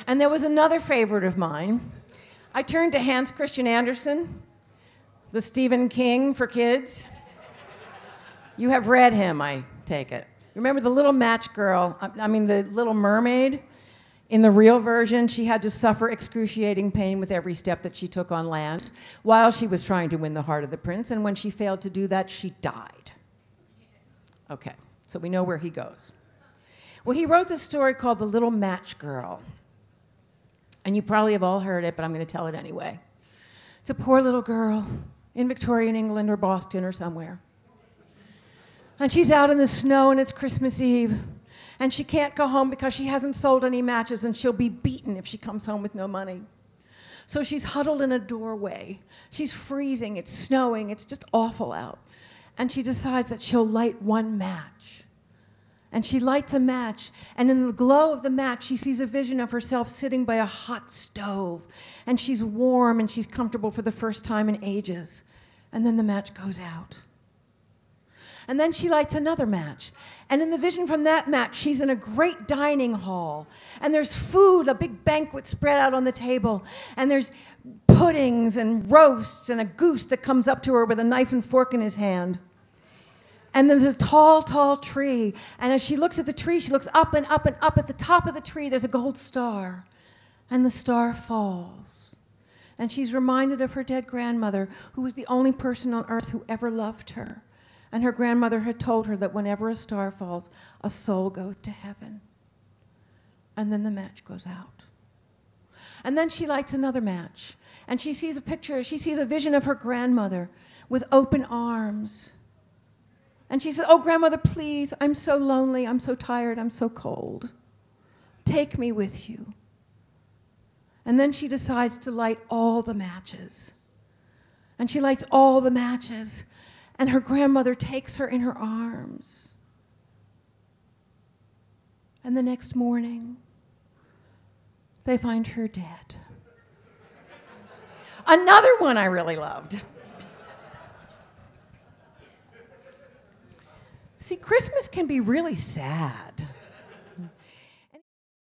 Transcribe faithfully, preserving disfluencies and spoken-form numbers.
And there was another favorite of mine. I turned to Hans Christian Andersen, the Stephen King for kids. You have read him, I take it. Remember the little match girl, I mean the little mermaid? In the real version, she had to suffer excruciating pain with every step that she took on land while she was trying to win the heart of the prince, and when she failed to do that, she died. Okay, so we know where he goes. Well, he wrote this story called The Little Match Girl. And you probably have all heard it, but I'm going to tell it anyway. It's a poor little girl in Victorian England or Boston or somewhere. And she's out in the snow, and it's Christmas Eve. And she can't go home because she hasn't sold any matches, and she'll be beaten if she comes home with no money. So she's huddled in a doorway. She's freezing, it's snowing, it's just awful out. And she decides that she'll light one match. And she lights a match, and in the glow of the match, she sees a vision of herself sitting by a hot stove. And she's warm, and she's comfortable for the first time in ages. And then the match goes out. And then she lights another match. And in the vision from that match, she's in a great dining hall. And there's food, a big banquet spread out on the table. And there's puddings and roasts and a goose that comes up to her with a knife and fork in his hand. And there's a tall, tall tree. And as she looks at the tree, she looks up and up and up. At the top of the tree, there's a gold star. And the star falls. And she's reminded of her dead grandmother, who was the only person on earth who ever loved her. And her grandmother had told her that whenever a star falls, a soul goes to heaven. And then the match goes out. And then she lights another match. And she sees a picture, she sees a vision of her grandmother with open arms. And she says, "Oh, grandmother, please, I'm so lonely, I'm so tired, I'm so cold. Take me with you." And then she decides to light all the matches. And she lights all the matches. And her grandmother takes her in her arms. And the next morning, they find her dead. Another one I really loved. See, Christmas can be really sad.